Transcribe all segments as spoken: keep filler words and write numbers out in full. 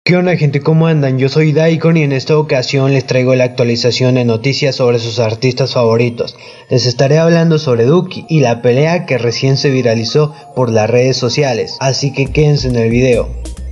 ¿Qué onda, gente? ¿Cómo andan? Yo soy Daikon y en esta ocasión les traigo la actualización de noticias sobre sus artistas favoritos. Les estaré hablando sobre Duki y la pelea que recién se viralizó por las redes sociales, así que quédense en el video.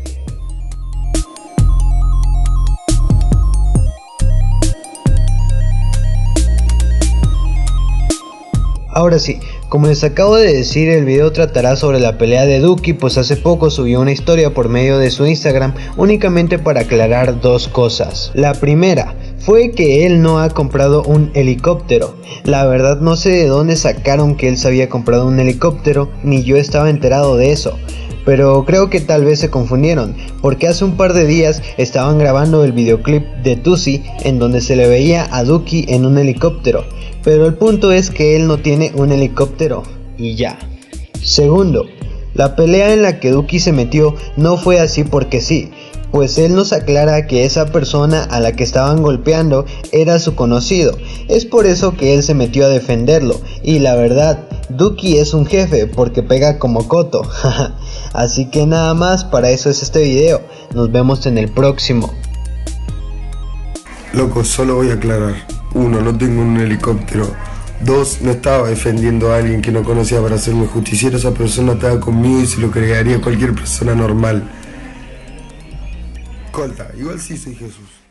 Ahora sí, como les acabo de decir, el video tratará sobre la pelea de Duki, pues hace poco subió una historia por medio de su Instagram únicamente para aclarar dos cosas. La primera fue que él no ha comprado un helicóptero. La verdad no sé de dónde sacaron que él se había comprado un helicóptero, ni yo estaba enterado de eso. Pero creo que tal vez se confundieron, porque hace un par de días estaban grabando el videoclip de Tusi en donde se le veía a Duki en un helicóptero, pero el punto es que él no tiene un helicóptero y ya. Segundo, la pelea en la que Duki se metió no fue así porque sí, pues él nos aclara que esa persona a la que estaban golpeando era su conocido. Es por eso que él se metió a defenderlo, y la verdad, Duki es un jefe porque pega como coto. Así que nada más, para eso es este video. Nos vemos en el próximo. Loco, solo voy a aclarar. Uno, no tengo un helicóptero. Dos, no estaba defendiendo a alguien que no conocía para hacerme justiciero. Esa persona estaba conmigo y se lo creería cualquier persona normal. Colta, igual sí soy Jesús.